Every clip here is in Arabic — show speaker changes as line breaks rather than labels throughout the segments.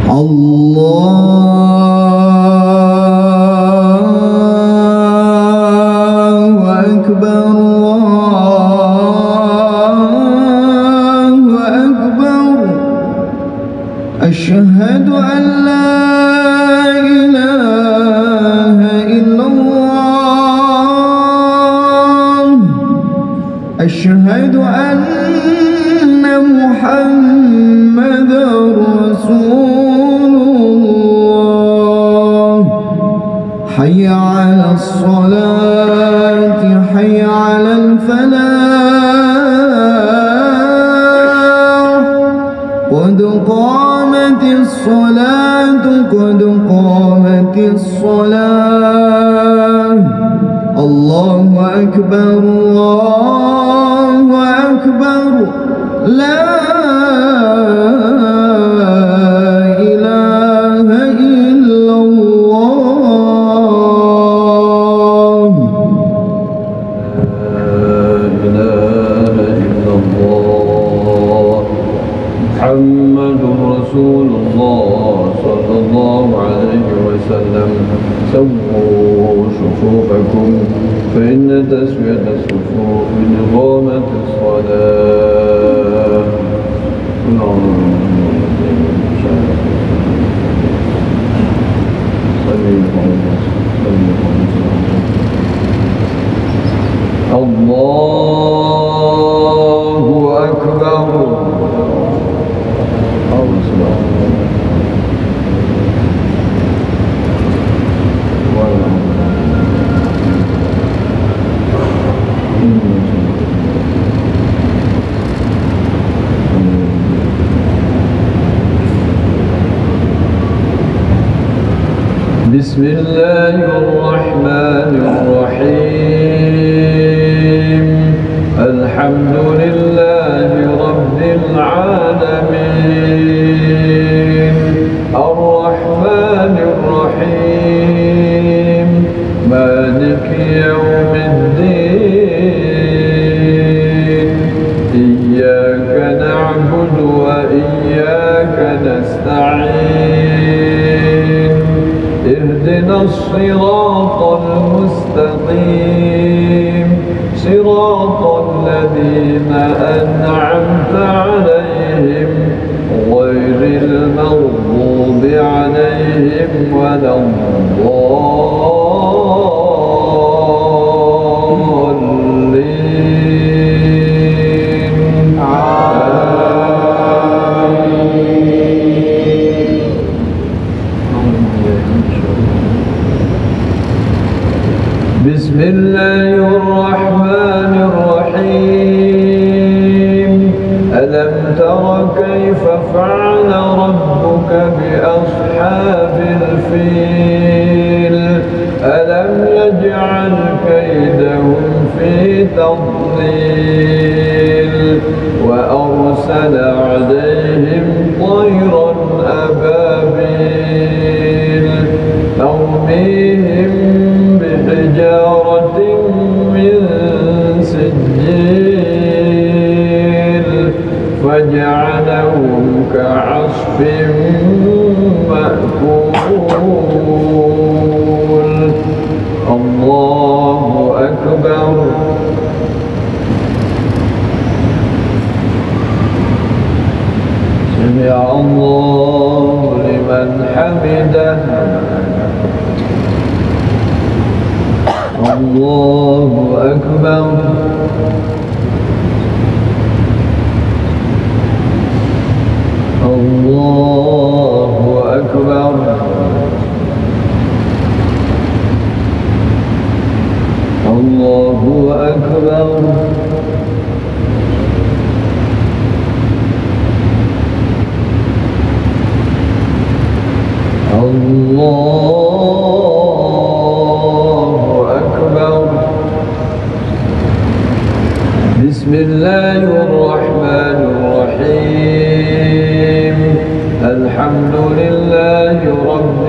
الله أكبر الله أكبر أشهد أن لا إله إلا الله أشهد أن محمدا رسول الله حي على الصلاة حي على الفلاح قد قامت الصلاة قد قامت الصلاة الله أكبر الله أكبر لا إله إلا الله
لا إله إلا الله محمد رسول الله صلى الله عليه وسلم سووا صفوفكم فإن تسوية الصفوف من إقامة الصلاة. الله أكبر. بسم الله الرحمن الرحيم الحمد لله رب العالمين الرحمن الرحيم مالك يوم الدين إياك نعبد وإياك نستعين اهدنا الصراط المستقيم صراط الذين أنعمت عليهم غير المغضوب عليهم ولا الضالين بسم الله الرحمن الرحيم ألم تر كيف فعل ربك بأصحاب الفيل ألم يجعل كيدهم في تضليل وأرسل عليهم طيرا أبابيل ترميهم بحجارة من سجيل فجعلهم كعصف مأكول. الله أكبر. سمع الله لمن حمده. الله أكبر. الله أكبر. الله أكبر. الله أكبر. بسم الله الرحمن الرحيم الحمد لله رب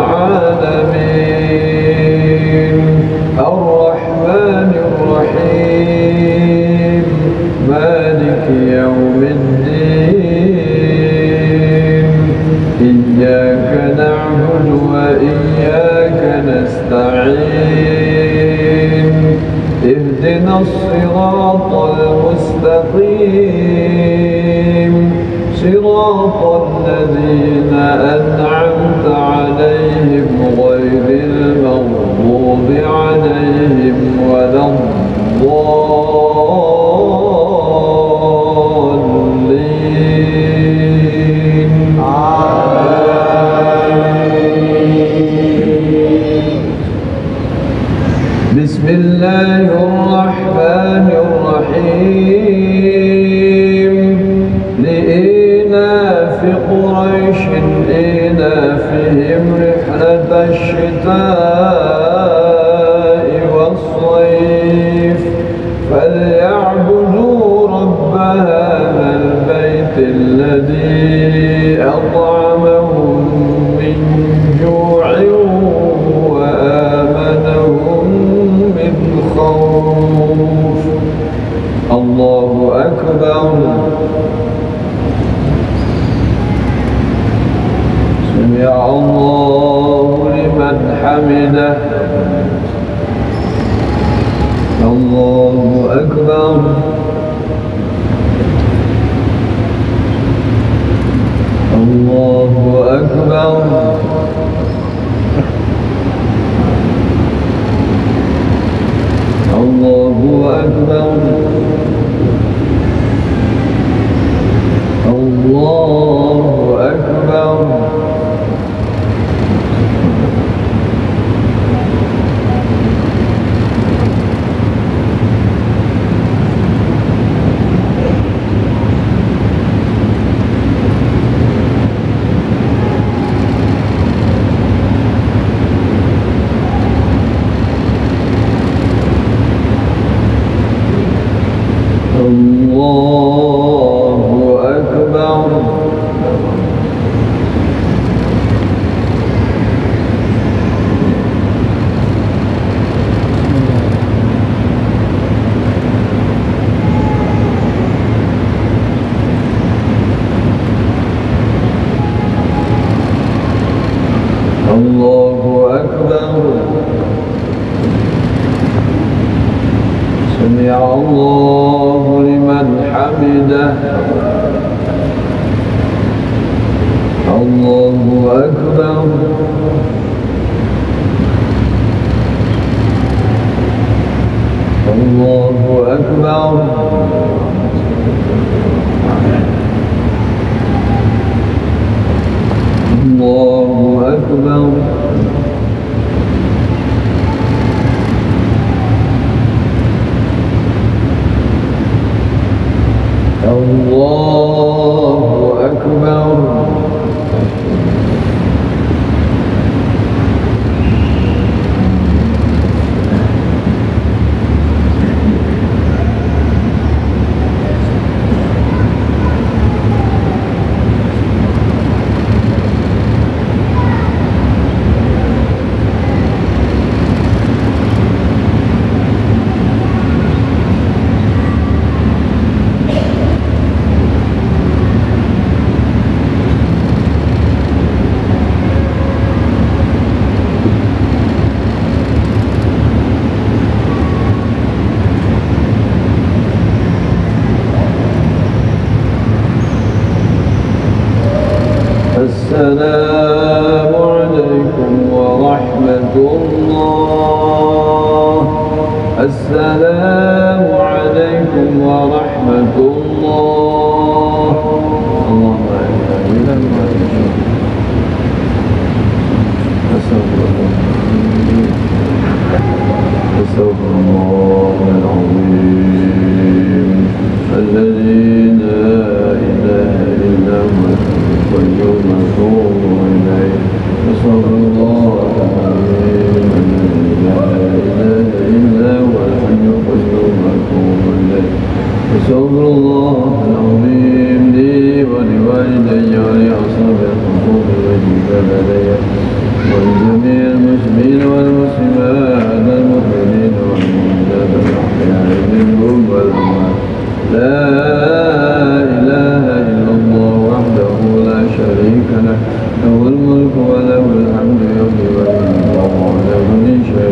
العالمين الرحمن الرحيم مالك يوم الدين إياك أجمعين اهدنا الصراط المستقيم صراط الذين أنعمت عليهم غير المغضوب عليهم ولا الضالين بسم الله الرحمن الرحيم لإيلاف قريش إيلافهم رحلة الشتاء والصيف فليعبدوا رب هذا البيت الذي أطعمهم من جوع وآمنهم من خوف. الله أكبر. سمع الله لمن حمده. الله أكبر. الله أكبر. الله أكبر. الله أكبر. الله أكبر. سمع الله لمن حمده. الله أكبر. الله أكبر. الله أكبر. الله أكبر. السلام عليكم ورحمة الله. السلام عليكم ورحمة الله. اللهم إنا أستغفر الله العظيم الذي لا إله إلا هو القيوم أتوب إليه. أستغفر الله العظيم الذي لا إله إلا هو الحي القيوم أتوب إليه. أستغفر الله العظيم لي ولوالدي ولأصحاب الحقوق والجبال ولجميع المسلمين والمسلمات المؤمنين والمؤمنات الأحياء منهم والأموات. لا إله إلا الله وحده لا شريك له له الملك وله الحمد يحيي ويميت وهو على كل شيء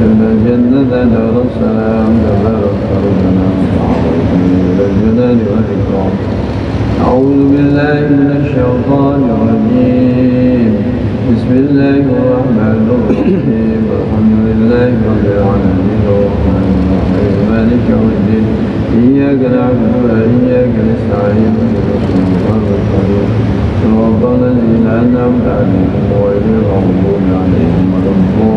وأدخلنا الجنة دار السلام تبارك ربنا وتعالى ذا الجلال والإكرام. أعوذ بالله من الشيطان الرجيم. بسم الله الرحمن الرحيم. الحمد لله رب العالمين الرحمن الرحيم مالك يوم الدين. إياك نعبد وإياك نستعين صراط الذين أنعمت عليهم غير المغضوب عليهم ولا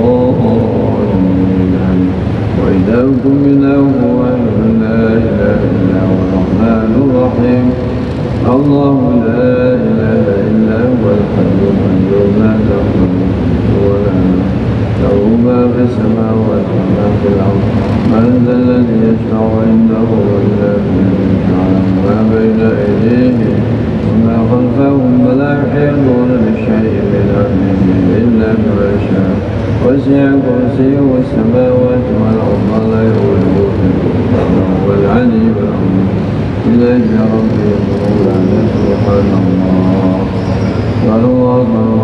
الضالين. وإلهكم إله واحد لا إله إلا هو الرحمن الرحيم. الله لا إله إلا هو الحي القيوم لا تأخذه ولا له ما في السماوات وما في الأرض. من ذا الذي يشفع عنده إلا بإذنه يعلم ما بين أيديهم وما خلفهم ولا يحيطون بشيء من علمه إلا بما شاء. وسع كرسيه السماوات والأرض ولا يؤوده حفظهما وهو العلي العظيم. إليك ربي يقول عنه سبحان الله. قال الله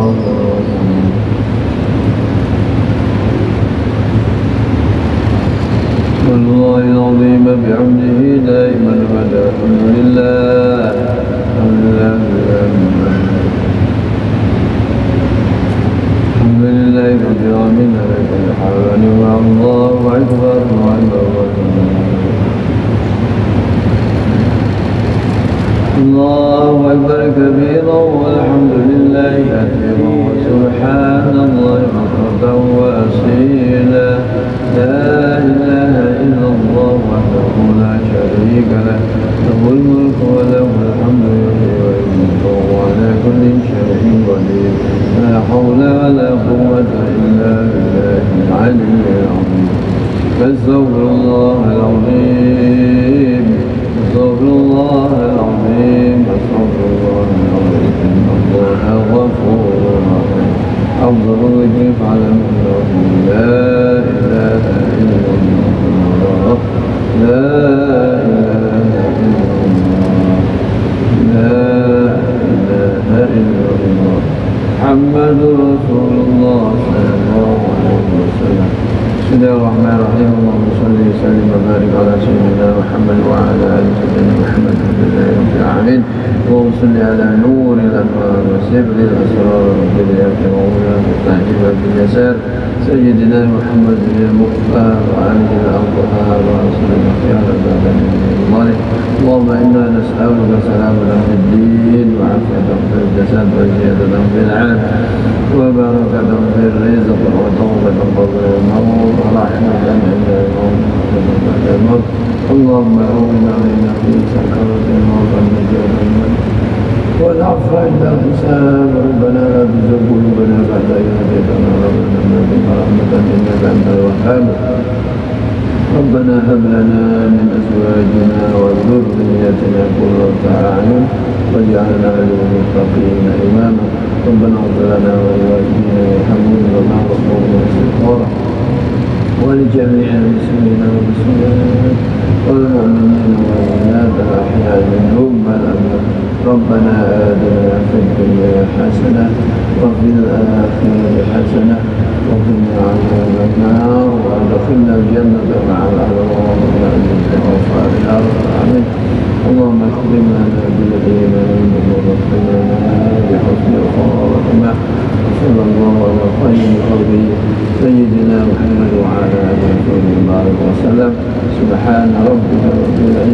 والله العظيم بعمده دائما أبدا. الحمد لله الحمد لله الحمد لله رب العالمين على كل حال. الله أكبر الله أكبر كبيرا والحمد لله كثيرا وسبحان الله بكرة وأصيلا. لا إله إلا الله وحده لا شريك له له الملك وله الحمد يحيي ويميت وهو على كل شيء قدير. لا حول ولا قوة إلا بالله العلي العظيم. فاستغفر الله العظيم استغفر الله العظيم استغفر الله العظيم إن الله غفور رحيم. أفضل الذكر فعلى الله لا إله إلا الله لا إله إلا الله لا إله إلا الله محمد رسول الله صلى الله عليه وسلم. بسم الله الرحمن الرحيم. اللهم صل وسلم وبارك على سيدنا محمد وعلى آل سيدنا محمد الحمد لله رب العالمين. اللهم صل على نور الأنوار وسر الأسرار وبداية الأمور وتعجيب باليسار سيدنا محمد المختار وآله الأطهار ورسول الأخيار بعد الله. اللهم إنا نسألك سلامة في الدين وعافية في الجسد وزيادة في العافية وبركة في الرزق وتوبة قبل الموت ورحمة عند الموت. اللهم أعوذنا من في سكرة الموت والنجاة من الموت والعفو عند الحساب. ربنا لا تزغ قلوبنا بعد إذ هديتنا وهب لنا من لدنك رحمة إنك أنت الوهاب. ربنا هب لنا من أزواجنا وذريتنا قرة أعين واجعلنا للمتقين إماما. ربنا اغفر لنا ولوالدينا وارحمنا وما وقونا استغفارا ولجميع المسلمين والمسلمات والمؤمنين والمؤمنات الأحياء منهم والأموات. ربنا آتنا في الدنيا حسنة وفي الآخرة حسنة وقنا عذاب النار وادخلنا الجنة مع الأبرار برحمتك يا رب العالمين. اللهم اختم لنا بالإيمان ووفقنا بحسن الخاتمة. صلى الله على خير خلقه سيدنا محمد وعلى آله وصحبه وسلم. سبحان ربك رب العزة